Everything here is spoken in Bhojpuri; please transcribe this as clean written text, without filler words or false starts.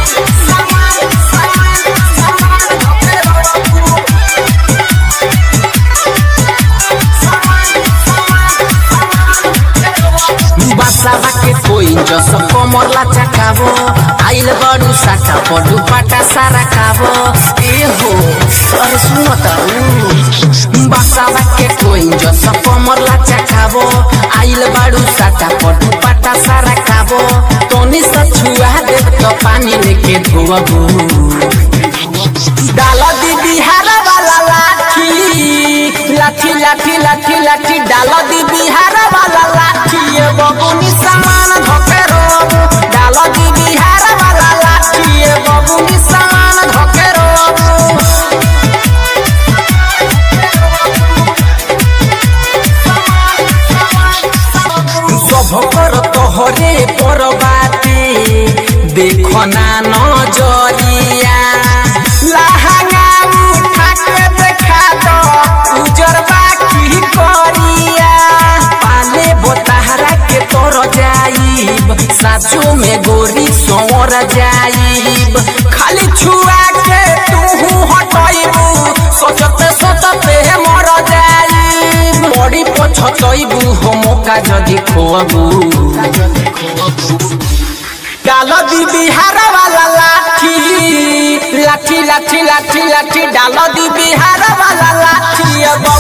बासावा के कोई जो सब कमरला चकावो आइल बड़ू साटा पडू पाटा सारा खावो ए हो अरे सुनो त बासावा के कोई जो सब कमरला चकावो आइल बड़ू साटा पडू पाटा सारा खावो तोनी सछुआ दे तो पानी लेके धोबू डाला दी बिहार वाला लाठी लाठी लाठी लाठी लाठी डाला दी बिहार वाला लाठी ये बबुनी सामान धके रोबू डाला दी बिहार वाला लाठी ये बबुनी सामान धके रोबू सब कर तोहरे परबाती देखो ना नजरिया लहंगा उठा के देखा दो उजरबा की करिया पाले बोतहरा के तोर जाइब साचो में गोरी सोर जाइब खाली छुआ के तू हटइबू सोचते सोचते मर जाइब बड़ी पछतइबू हो मौका जदी खोबू डालो दी बिहार वाला लाठी लाठी लाठी लाठी लाठी डालो दी बिहार वाला लाठी।